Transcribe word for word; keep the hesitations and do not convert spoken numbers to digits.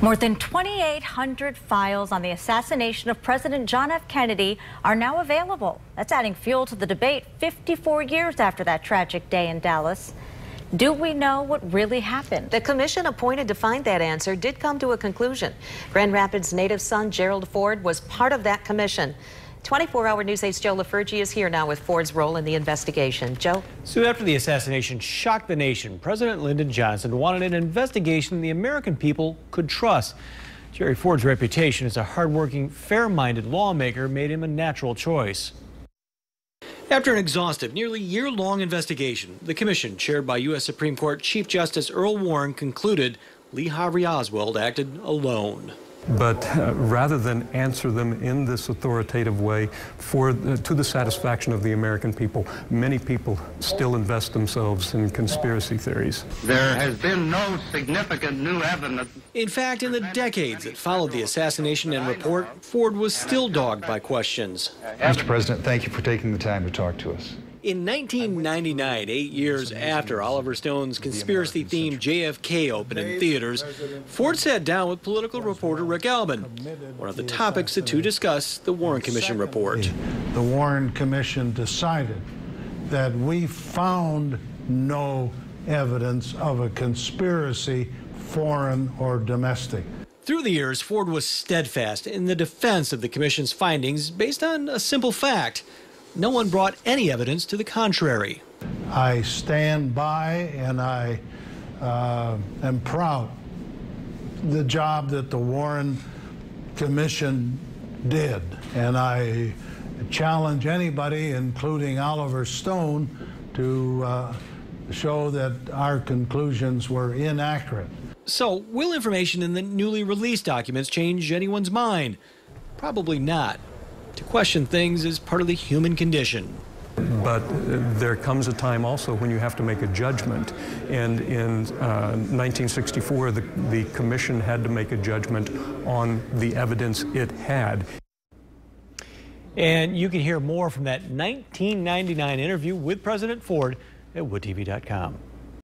More than twenty-eight hundred files on the assassination of President John F. Kennedy are now available. That's adding fuel to the debate fifty-four years after that tragic day in Dallas. Do we know what really happened? The commission appointed to find that answer did come to a conclusion. Grand Rapids native son Gerald Ford was part of that commission. twenty-four hour News eight's Joe LaFurgie is here now with Ford's role in the investigation. Joe? Soon after the assassination shocked the nation, President Lyndon Johnson wanted an investigation the American people could trust. Jerry Ford's reputation as a hardworking, fair-minded lawmaker made him a natural choice. After an exhaustive, nearly year-long investigation, the commission, chaired by U S Supreme Court Chief Justice Earl Warren, concluded Lee Harvey Oswald acted alone. But uh, rather than answer them in this authoritative way for uh, to the satisfaction of the American people, many people still invest themselves in conspiracy theories. There has been no significant new evidence. In fact, in the decades that followed the assassination and report, Ford was still dogged by questions. Mister President, thank you for taking the time to talk to us. In nineteen ninety-nine, eight years after Oliver Stone's conspiracy-themed J F K opened in theaters, Ford sat down with political reporter Rick Albin. One of the topics the two discussed, the Warren Commission report. The Warren Commission decided that we found no evidence of a conspiracy, foreign or domestic. Through the years, Ford was steadfast in the defense of the commission's findings based on a simple fact. No one brought any evidence to the contrary. I stand by and I uh, am proud of the job that the Warren Commission did. And I challenge anybody, including Oliver Stone, to uh, show that our conclusions were inaccurate. So, will information in the newly released documents change anyone's mind? Probably not. To question things is part of the human condition. But there comes a time also when you have to make a judgment. And in uh, nineteen sixty-four, the, the commission had to make a judgment on the evidence it had. And you can hear more from that nineteen ninety-nine interview with President Ford at wood T V dot com.